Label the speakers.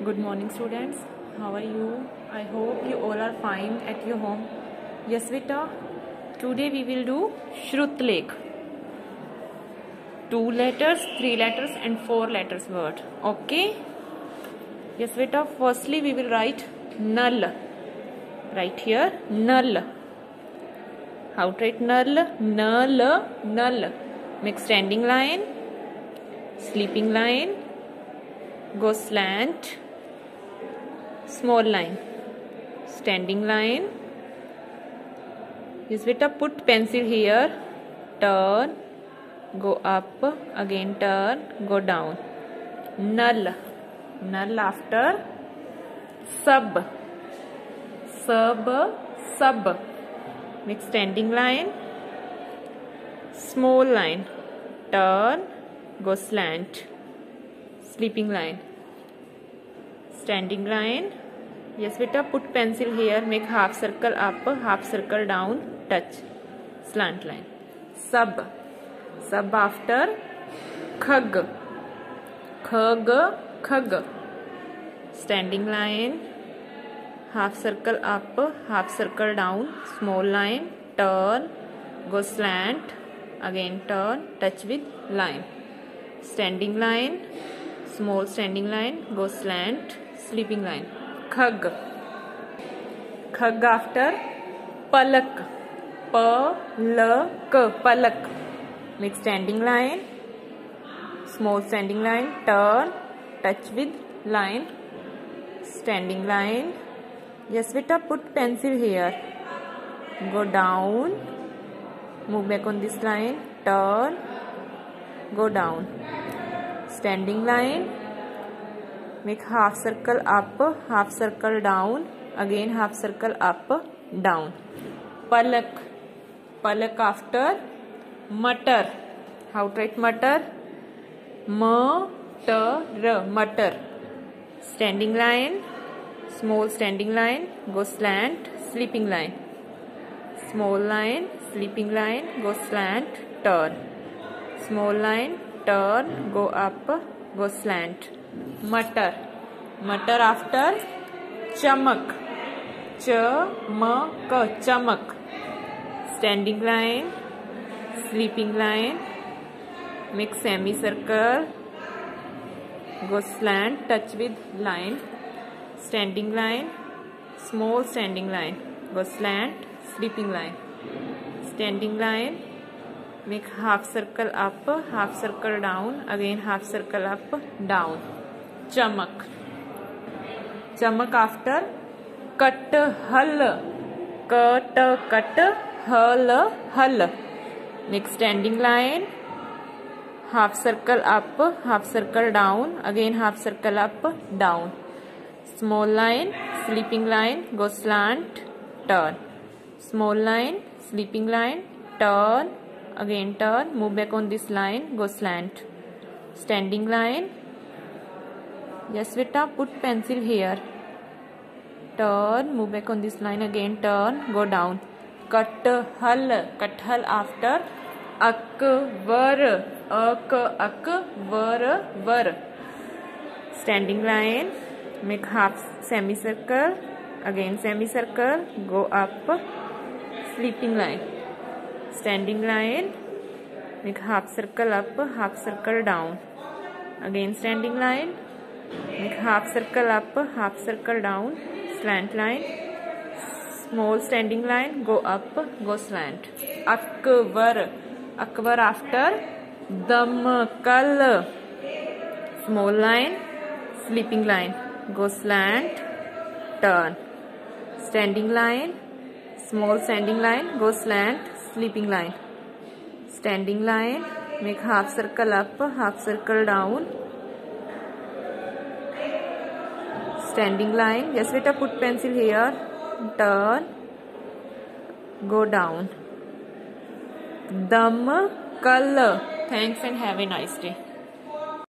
Speaker 1: Good morning, students. How are you? I hope you all are fine at your home. Yes, beta. Today we will do Shrutlekh. 2 letters, 3 letters and 4 letters word. Okay? Yes, beta. Firstly, we will write null. Right here, null. How to write null? Null, null. Make standing line, sleeping line, go slant, small line, standing line. Yes, beta, put pencil here, turn, go up, again turn, go down. Null, null after sub, sub, sub. Make standing line, small line, turn, go slant, sleeping line, standing line. Yes, beta, put pencil here, make half circle up, half circle down, touch, slant line. Sub, sub after khag, khag, khag. Standing line, half circle up, half circle down, small line, turn, go slant, again turn, touch with line. Standing line, small standing line, go slant, sleeping line. Khag, khag after palak, palak, palak. Make standing line, small standing line, turn, touch with line, standing line. Yes, beta, put pencil here, go down, move back on this line, turn, go down. Standing line, make half circle up, half circle down, again half circle up, down. Palak, palak after matar. How to write matar? Matar, matar. Standing line, small standing line, go slant, sleeping line. Small line, sleeping line, go slant, turn. Small line, turn, go up, go slant. Matar, matar after chamak, chamak, chamak. Standing line, sleeping line, make semicircle, go slant, touch with line. Standing line, small standing line, go slant, sleeping line. Standing line, make half circle up, half circle down, again half circle up, down. Chamak, chamak after cut, hal, cut, cut, hal, hal. Make standing line, half circle up, half circle down, again half circle up, down. Small line, sleeping line, go slant, turn. Small line, sleeping line, turn, again turn, move back on this line, go slant. Standing line. Yes, beta, put pencil here, turn, move back on this line, again turn, go down. Kathal, kathal after akvar, akvar, var. Standing line, make half semicircle, again semicircle, go up, sleeping line. Standing line, make half circle up, half circle down, again standing line, make half circle up, half circle down, slant line. Small standing line, go up, go slant. Akvar, akvar after damkal. Small line, sleeping line, go slant, turn. Standing line, small standing line, go slant, sleeping line. Standing line, make half circle up, half circle down. Standing line. Yes, beta, put pencil here, turn, go down. Damkal. Thanks and have a nice day.